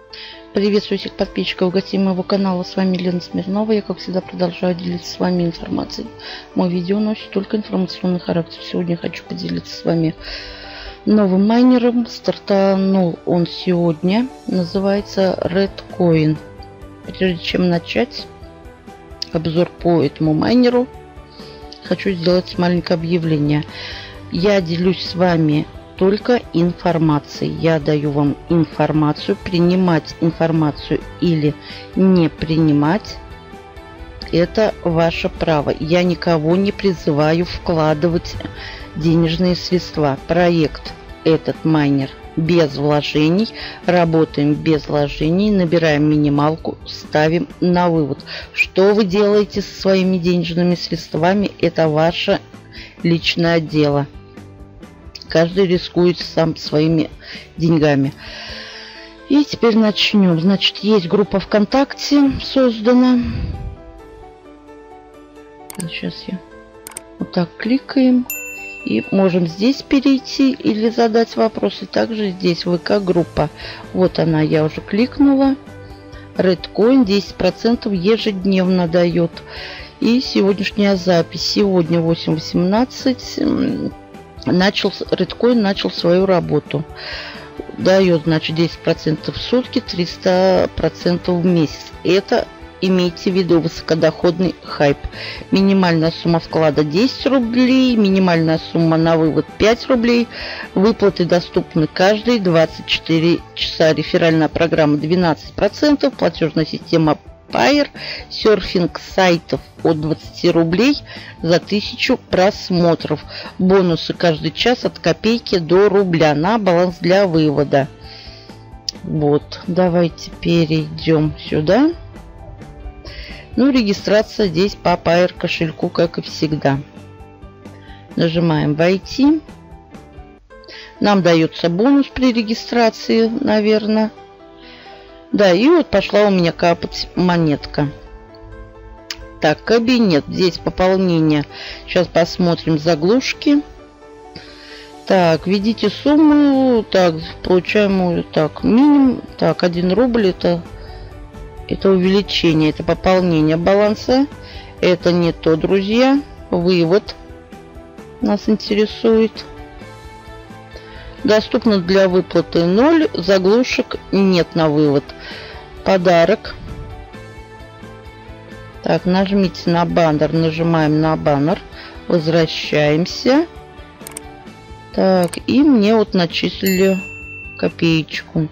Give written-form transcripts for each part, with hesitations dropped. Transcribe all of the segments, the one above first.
Приветствую всех подписчиков и гостей моего канала. С вами Лена Смирнова. Я, как всегда, продолжаю делиться с вами информацией. Мое видео носит только информационный характер. Сегодня хочу поделиться с вами новым майнером. Стартанул он сегодня. Называется Redcoin. Прежде чем начать обзор по этому майнеру, хочу сделать маленькое объявление. Я делюсь с вами только информацией. Я даю вам информацию. Принимать информацию или не принимать — это ваше право. Я никого не призываю вкладывать денежные средства. Проект этот майнер без вложений. Работаем без вложений. Набираем минималку. Ставим на вывод. Что вы делаете со своими денежными средствами — это ваше личное дело. Каждый рискует сам своими деньгами. И теперь начнем. Значит, есть группа ВКонтакте создана. Сейчас я вот так кликаем. И можем здесь перейти или задать вопросы. Также здесь ВК-группа. Вот она, я уже кликнула. Redcoin 10% ежедневно дает. И сегодняшняя запись. Сегодня 8:18. Redcoin начал свою работу. Дает, значит, 10% в сутки, 300% в месяц. Это, имейте в виду, высокодоходный хайп. Минимальная сумма вклада 10 рублей, минимальная сумма на вывод 5 рублей. Выплаты доступны каждые 24 часа. Реферальная программа 12%, платежная система Payeer, серфинг сайтов от 20 рублей за 1000 просмотров. Бонусы каждый час от копейки до рубля на баланс для вывода. Вот, давайте перейдем сюда. Ну, регистрация здесь по Payeer кошельку, как и всегда. Нажимаем «Войти». Нам дается бонус при регистрации, наверное. Да, и вот пошла у меня капать монетка. Так, кабинет. Здесь пополнение. Сейчас посмотрим заглушки. Так, введите сумму. Так, получаемую. Так, минимум. Так, 1 рубль это увеличение. Это пополнение баланса. Это не то, друзья. Вывод нас интересует. Доступно для выплаты 0. Заглушек нет на вывод. Подарок. Так, нажмите на баннер. Нажимаем на баннер. Возвращаемся. Так, и мне вот начислили копеечку.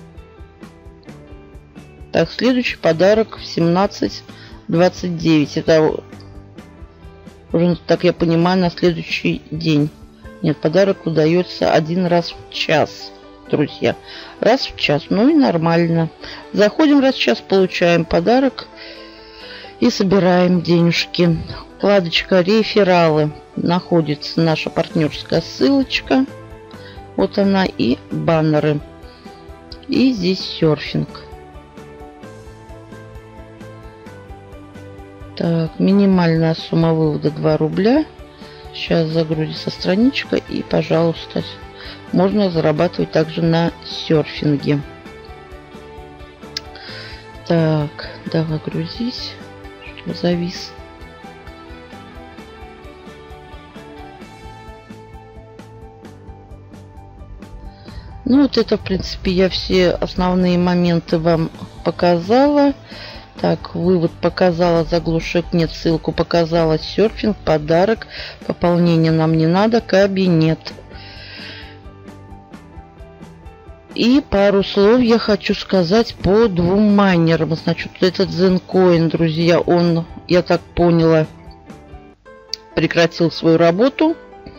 Так, следующий подарок в 17:29. Это уже, так я понимаю, на следующий день. Нет, подарок удается 1 раз в час, друзья. Раз в час, ну и нормально. Заходим раз в час, получаем подарок и собираем денежки. Вкладочка «Рефералы». Находится наша партнерская ссылочка. Вот она и баннеры. И здесь серфинг. Так, минимальная сумма вывода 2 рубля. Сейчас загрузится страничка и, пожалуйста, можно зарабатывать также на серфинге. Так, давай грузись, что завис. Ну вот это, в принципе, я все основные моменты вам показала. Так, вывод показала, заглушек нет, ссылку показала, серфинг, подарок, пополнение нам не надо, кабинет. И пару слов я хочу сказать по 2 майнерам. Значит, этот ZenCoin, друзья, он, я так поняла, прекратил свою работу.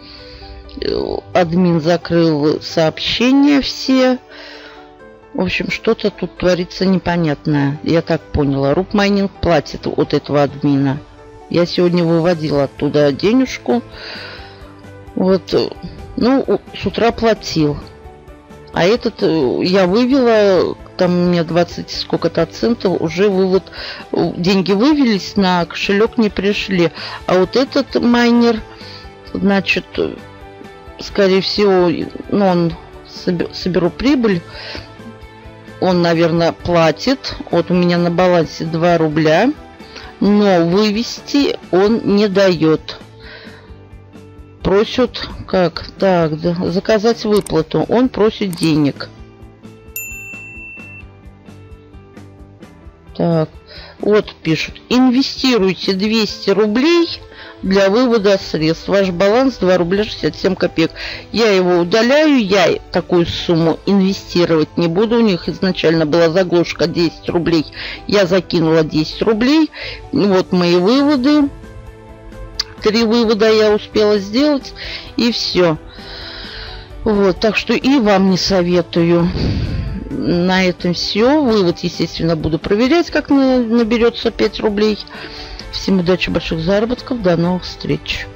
Админ закрыл сообщения все. В общем, что-то тут творится непонятное. Я так поняла. Рубмайнинг платит от этого админа. Я сегодня выводила оттуда денежку. Вот. Ну, с утра платил. А этот я вывела. Там у меня 20 сколько-то центов. Уже вывод. Деньги вывелись, на кошелек не пришли. А вот этот майнер, значит, скорее всего, ну, он соберу прибыль. он, наверное, платит. Вот у меня на балансе 2 рубля. Но вывести он не дает. Просят, как? Так, да, заказать выплату. Он просит денег. Так, вот пишут. Инвестируйте 200 рублей для вывода средств. Ваш баланс 2 рубля 67 копеек. Я его удаляю. Я такую сумму инвестировать не буду. У них изначально была заглушка 10 рублей. Я закинула 10 рублей. Вот мои выводы. 3 вывода я успела сделать. И все. Вот, так что и вам не советую. На этом все. Вывод, естественно, буду проверять, как наберется 5 рублей. Всем удачи, больших заработков. До новых встреч.